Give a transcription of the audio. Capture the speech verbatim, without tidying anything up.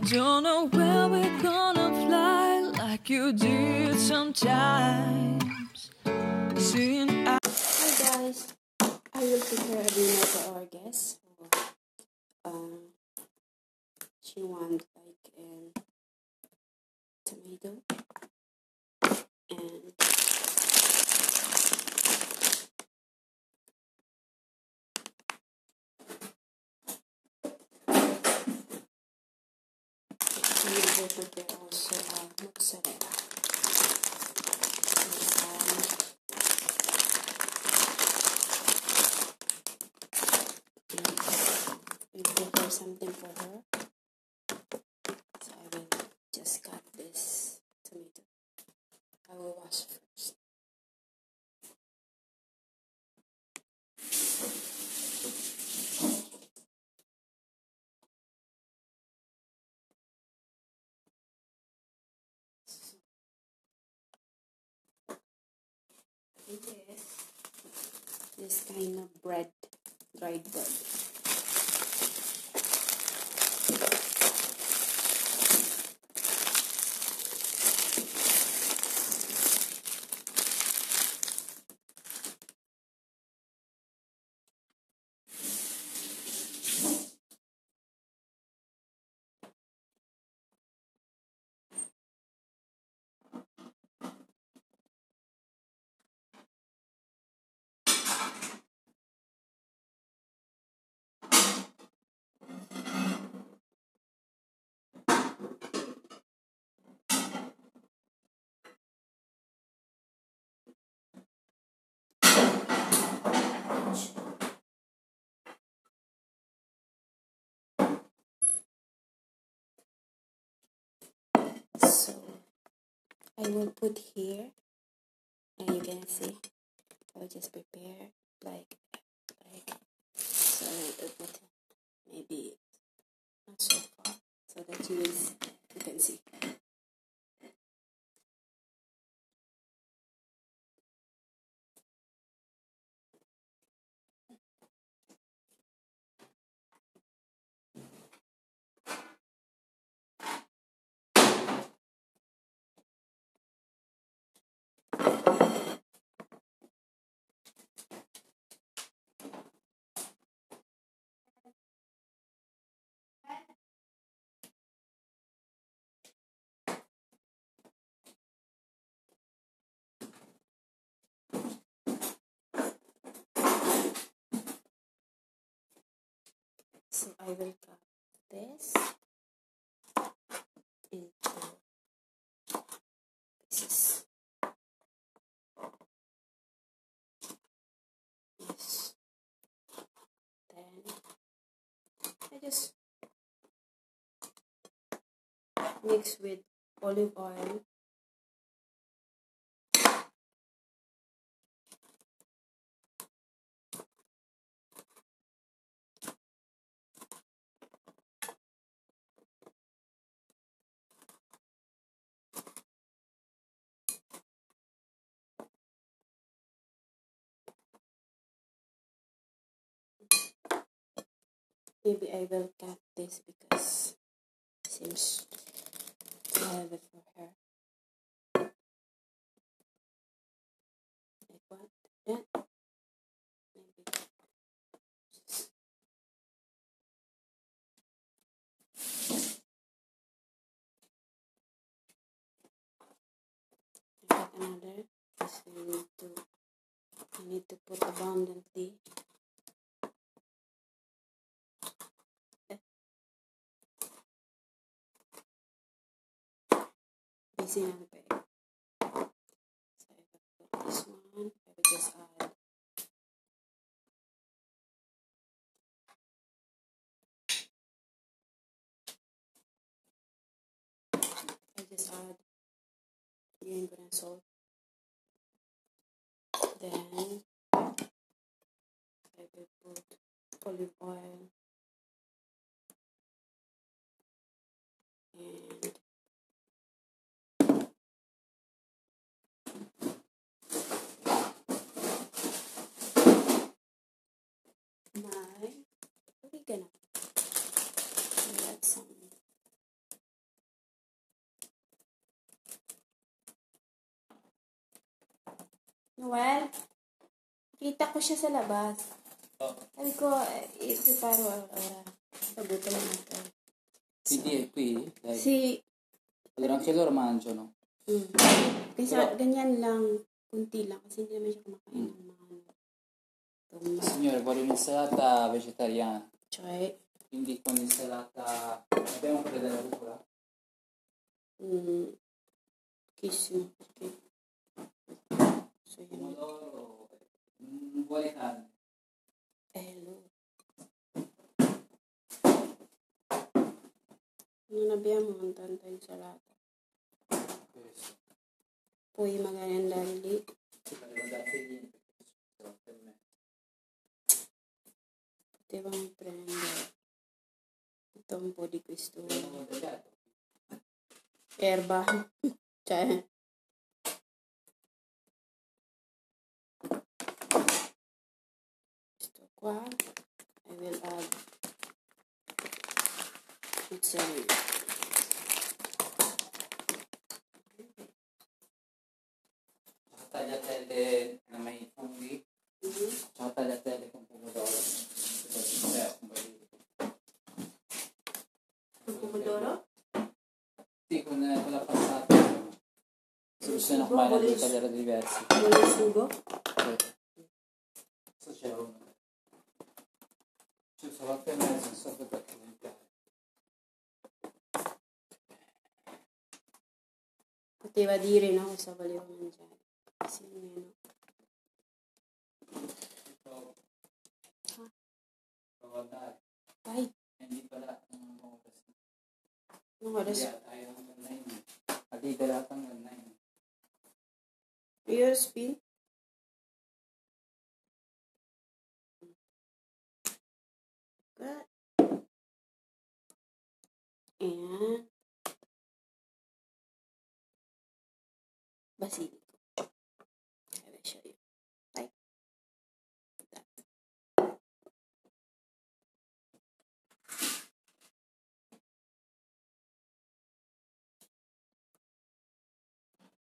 Don't know where we're gonna fly like you did sometimes. Seeing Hi guys, I will prepare a dinner for our guests. So, um, she wants like a tomato and we will prepare also a mozzarella. So, um, we prepare something for her. So I will just cut this tomato. I will wash first. This this kind of bread, dried bread. So I will put here, and you can see I will just prepare like like so I will put maybe not so far so that you will see, you can see. So I will cut this into pieces. Yes. Then I just mix with olive oil. Maybe I will cut this because it seems too heavy for her. Like what? That? Maybe just cut another because we need to I need to put abundantly. Busy na pa. So I will put this one. I will just add I just add vinegar and salt. Then I will put olive oil and my oregano. I'll add some Noel, kita ko siya sa labas. Oh. Sabi ko, eh, i-prepare ora. Pagutom na ito. Quindi è qui? Dai. Si, Allora anche loro mangiano. mm, kasi Però- ganyan lang, kunti lang, kasi hindi naman siya kumakain Mm. ng mga ano. Tomato, Signore, vuole un'insalata vegetariana. cioè, Quindi con l'insalata... Abbiamo quella della rucola? mm, pochissimo, perché so yun. Pomodoro... Non vuole carne. Eh, allora. Non abbiamo tanta insalata. Questo. Puoi magari andare lì. Devo andare lì perché sono per me. Potevamo prendere tutto un po' di questo Abbiamo tagliato. erba. Cioè, questo qua. I will add mozzarella. Tagliatelle nei funghi. Mhm. Ciao, tagliatelle con pomodoro. Cioè, un po' di... Il pomodoro? Sì, con, con la passata. Soluzione sugo, ormai ne vuole devo il- tagliare diversi. Vuole il sugo? Sì. Questo c'era uno. C'è solo per me, non so perché non piace. Poteva dire no cosa voleva mangiare. Sì, almeno. Provo. Ah. Provo a dare. Vai. E lì quella non ho questo. No, adesso Dia, tayo ng ganay mo. Alidalat ang ganay mo. io spin. Good. And basilico.